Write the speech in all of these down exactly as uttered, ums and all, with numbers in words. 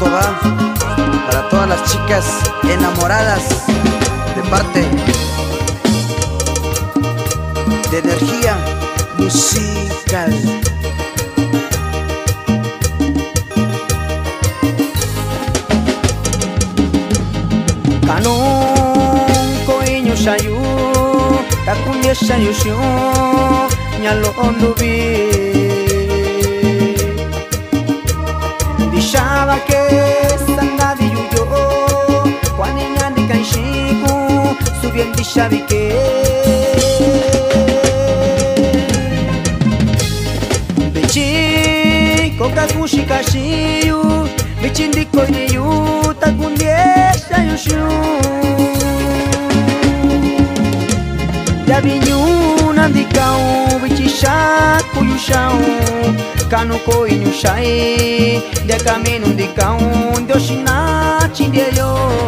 esto va para todas las chicas enamoradas de parte de Energía Musical. Kanon ko inyo sayo takunya sayo syo nyalo ondubi dishaba ke sangabi yuyo kwani nyandi kanshiku subien dishabi ke bechi koka kushikashiyu bichindi koiniyu takundie sayo syo ya vinyu nandikau bichisha kuyushau kanu ko inyushai dia camino ndikau ndoshina chindieyo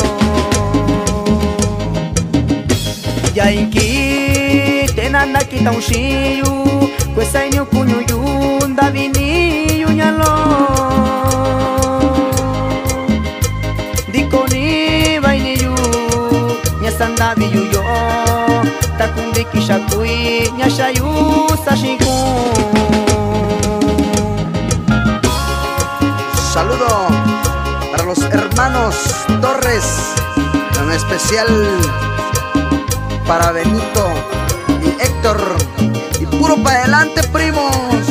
ya inki tenanda kita unshiyu kwesa inyu kunyuyu ndavini yunyalo dikoni vainiyu nyasandavi yuyo takumbiki shakui nyashayu sashiku. Saludo para los hermanos Torres, en especial para Benito y Héctor, y puro para adelante, primos.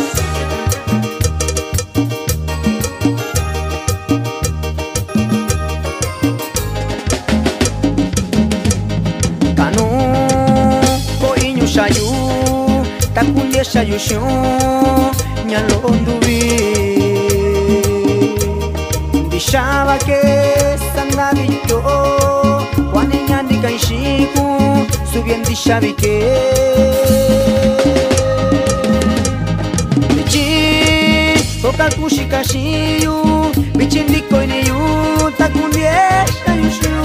Shayu takunde shayu shu nyalo ondubi dishaba ke sangabi yo wane nyandi kanshiku subien dishabi ke bichi koka kushikashiyu bichindi koiniyu takunde shayu shu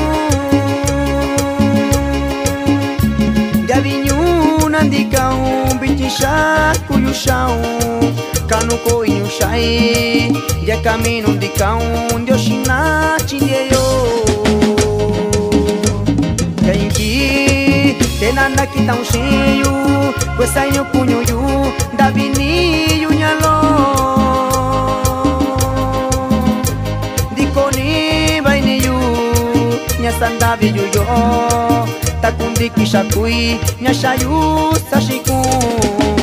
yavinyu nandikau bichisha kuyushau kanu ko inyushai ya camino ndikau ndioshina chindieyo yainki tenanda kita unshiyu kwesa inyo kunyuyu ndavini yunyalo dikoni vainiyu nyasandavi yuyo takundiki shakui nyashayu sashiku.